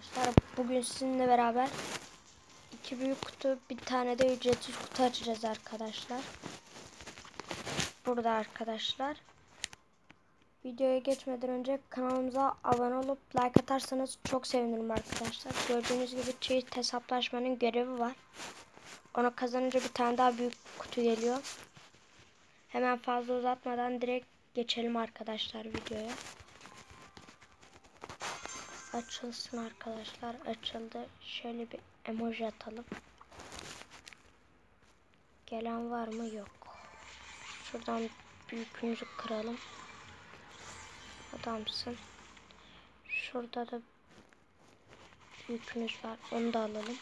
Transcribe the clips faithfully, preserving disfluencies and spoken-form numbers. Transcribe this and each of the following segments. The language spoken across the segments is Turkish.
arkadaşlar. Bugün sizinle beraber iki büyük kutu, bir tane de ücretsiz kutu açacağız arkadaşlar. Burada arkadaşlar. Videoya geçmeden önce kanalımıza abone olup like atarsanız çok sevinirim arkadaşlar. Gördüğünüz gibi çift hesaplaşmanın görevi var. Onu kazanınca bir tane daha büyük kutu geliyor. Hemen fazla uzatmadan direkt geçelim arkadaşlar videoya. Açılsın arkadaşlar. Açıldı. Şöyle bir emoji atalım. Gelen var mı? Yok. Şuradan büyükünüzü kıralım. Adamsın. Şurada da büyükünüz var. Onu da alalım.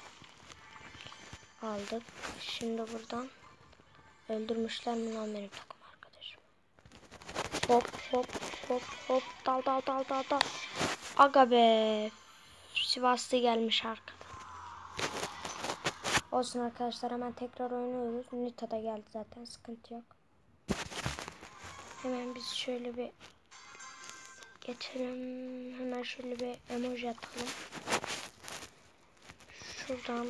Aldık. Şimdi buradan öldürmüşler mi lan benim takım arkadaşım. Hop hop hop hop. Dal dal dal dal dal. Aga be. Sivaslı gelmiş arkada. Olsun arkadaşlar, hemen tekrar oynuyoruz. Nita da geldi zaten, sıkıntı yok. Hemen biz şöyle bir geçelim. Hemen şöyle bir emoji atalım. Şuradan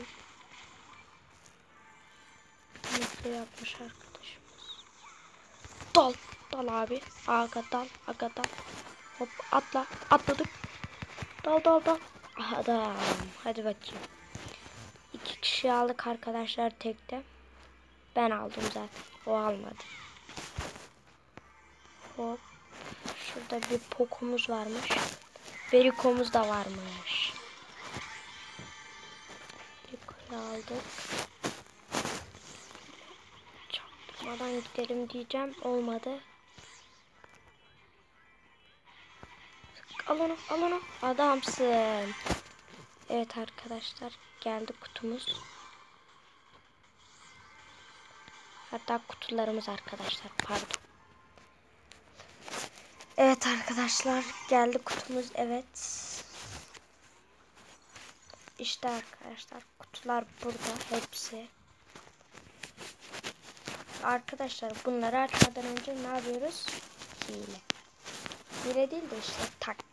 mutlu yapmış arkadaşımız. Dal dal abi. Aga dal aga dal. Hop atla atladık. Dal dal dal. Adam. Hadi bakayım. İki kişi aldık arkadaşlar tekte. Ben aldım zaten. O almadı. Hop. Şurada bir pokumuz varmış. Berikomuz da varmış. Beriko'yu aldık. Çaktırmadan gidelim diyeceğim. Olmadı. Al onu, al onu. Adamsın. Evet arkadaşlar, geldi kutumuz. Hatta kutularımız arkadaşlar, pardon. Evet arkadaşlar, geldi kutumuz. Evet. İşte arkadaşlar, kutular burada hepsi. Arkadaşlar bunları açmadan önce ne yapıyoruz? Hile. Hile değil de işte taktik.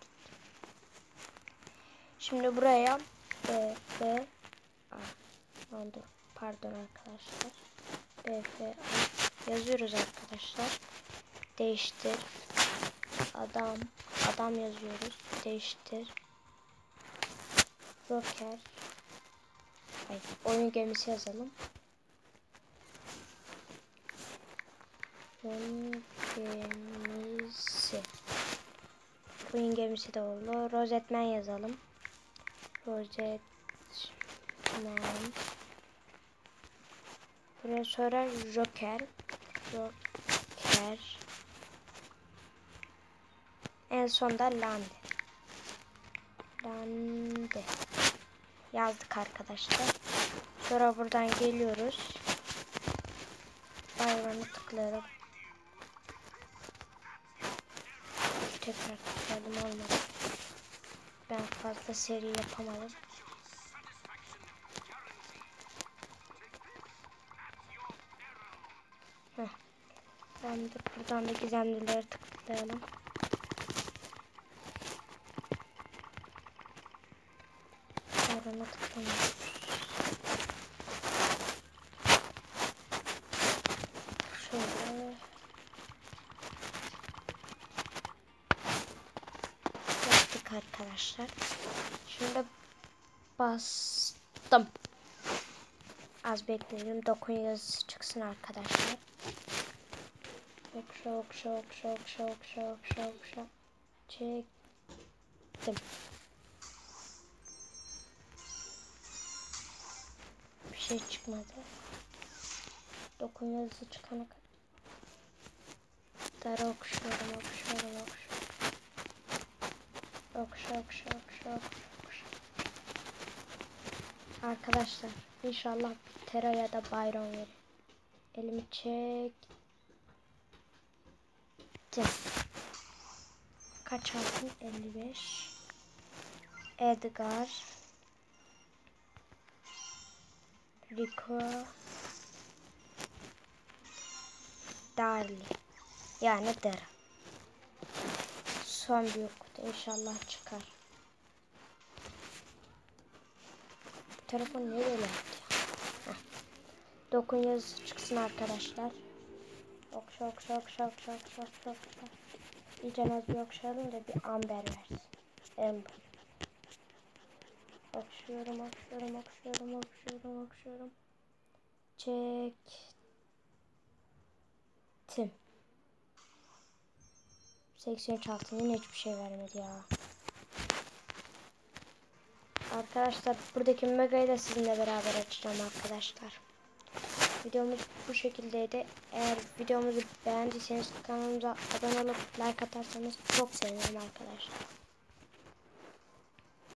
Şimdi buraya B F A pardon arkadaşlar. B F A yazıyoruz arkadaşlar. Değiştir. Adam. Adam yazıyoruz. Değiştir. Joker. Hayır, oyun gemisi yazalım. Oyun gemisi. Oyun gemisi de oldu. Rozetman yazalım. Rozetman. Buraya sonra Joker. Joker. En sonda Lande. Lande. Yazdık arkadaşlar. Sonra buradan geliyoruz. Bayramı tıklayalım. Tekrar tıkladım, olmadı. Ben fazla seri yapamadım. Heh. Ben de buradan da gizemlileri tıklayalım. Bayrama tıklamıyoruz. Şöyle. Yaptık arkadaşlar. Şimdi bastım. Az bekleyelim. Dokun yazısı çıksın arkadaşlar. Okşa okşa okşa okşa okşa okşa okşa. Çektim. Bir şey çıkmadı. Dokun yazısı çıkana kadar okşuyorum okşuyorum okşuyorum. Okşa okşa okşa okşa. Arkadaşlar inşallah Tera ya da Byron verir. Elimi çektim. Kaç aldın? elli beş. Edgar. Rico. Darly. Yani Dera. Son büyük kutu inşallah çıkar. telefon niye böyle yaptı ya? Heh. Dokun yazısı çıksın arkadaşlar. Okşa okşa okşa okşa okşa okşa okşa. İyice az bir okşayalım da bir amber versin. Amber. Okşuyorum okşuyorum okşuyorum okşuyorum okşuyorum. Çektim. seksen üç altın yine hiçbir şey vermedi ya. Arkadaşlar buradaki megayı da sizinle beraber açacağım arkadaşlar. Videomuz bu şekildeydi. Eğer videomuzu beğendiyseniz kanalımıza abone olup like atarsanız çok sevinirim arkadaşlar.